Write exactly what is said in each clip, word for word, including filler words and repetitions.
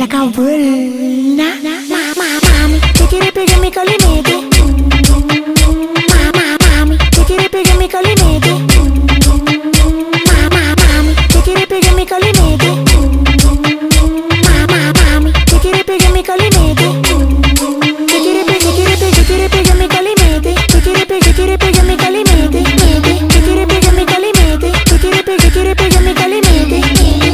la cabrona. Mami, te quiere pegar mi calimete. Mami, te quiere pegar mi calimete. Mami, te quiere pegar mi calimete. Mami, te quiere pegar mi calimete. Te quiere pegar, quiere pegar, quiere pegar mi calimete. Te quiere pegar, quiere pegar mi calimete. Te quiere pegar mi calimete. Te quiere pegar, quiere pegar mi calimete.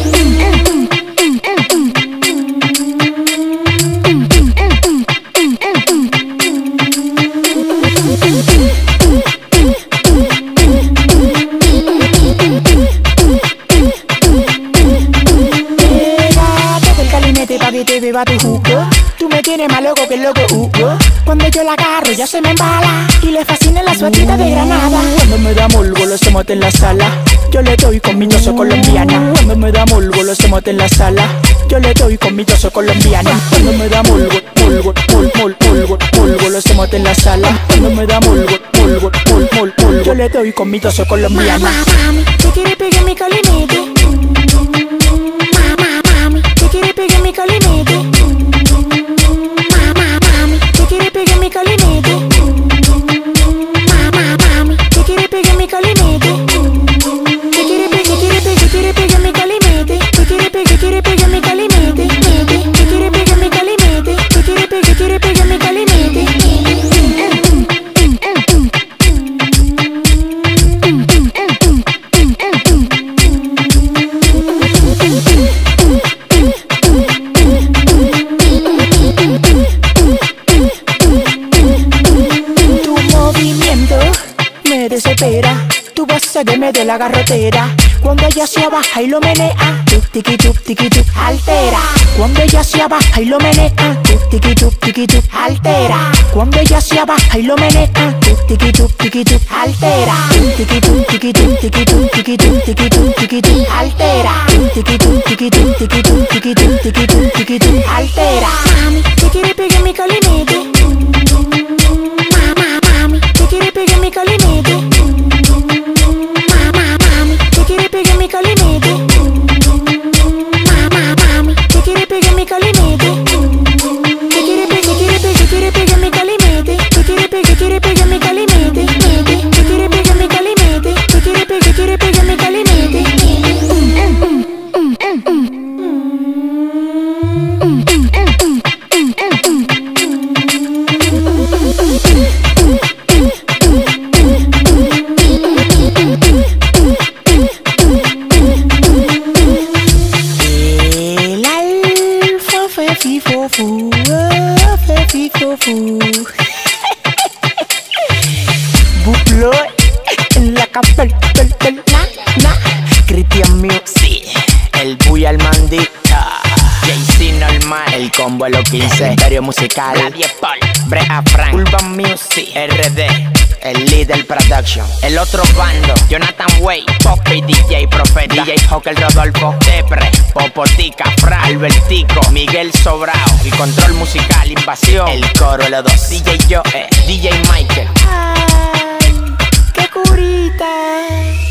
Pa' que te beba tu jugo. Tú me tienes más loco que el loco Hugo. Cuando yo la agarro ya se me embala y le fascina la suatita de Granada. Cuando me da molgo lo hacemos en la sala. Yo le doy con mi yoso colombiana. Cuando me da molgo lo hacemos en la sala. Yo le doy con mi yoso colombiana. Cuando me da molgo, molgo, mol, mol, molgo, molgo lo hacemos en la sala. Cuando me da molgo, molgo, mol, mol, molgo, yo le doy con mi yoso colombiana. Mami, te quiere pegar mi calimete. Mami, te quiere pegar mi calimete. Mami, te quiere pegar mi calimete. Mami, te quiere pegar mi calimete. Te quiere pegar, quiere pegar, quiere pegar mi calimete. Te quiere pegar, quiere pegar mi calimete. Te quiere pegar mi calimete. Te quiere pegar, quiere pegar mi calimete. Desespera, tú vas a que me dé la garrotera. Cuando ella se abaja y lo menea, tup tiki tup tiki tup altera. Cuando ella se abaja y lo menea, tup tiki tup tiki tup altera. Cuando ella se abaja y lo menea, tup tiki tup tiki tup altera. Tup tiki tup tiki tup tiki tup tiki tup tiki tup tiki tup altera. Tup tiki tup tiki tup tiki tup tiki tup tiki tup tiki tup altera. Mami, te quiere pegar mi calimete. Mami, te quiere pegar mi calimete. Mami, te quiere pegar mi calimete. Mami, te quiere pegar mi calimete. Te quiere pegar, quiere pegar, quiere pegar mi calimete. Te quiere pegar, quiere pegar mi calimete. Te quiere pegar mi calimete. Te quiere pegar, quiere pegar mi calimete. Fifofu, oh, fe fifofu. Buplo en la capel, pel, pel, na, na. Christian Music, el Buy al Mandita, Jay-Z normal, el combo a los quince, Imperio Musical, la diez Paul, Brea Frank, Urban Music, R D, el líder production, el otro bando, Jonathan Way, Poppy, D J Profeta, D J Hocker, Rodolfo, Depre, Popotica, Fra, Albertico, Miguel Sobrao, el control musical, Invasión, el coro, los dos, D J Joe, D J Michael. Ay, qué curita.